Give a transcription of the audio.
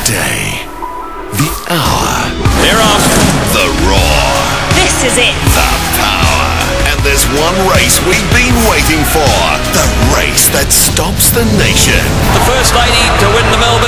day, the hour, They're off. the roar, This is it. the power. And there's one race we've been waiting for. The race that stops the nation. The first lady to win the Melbourne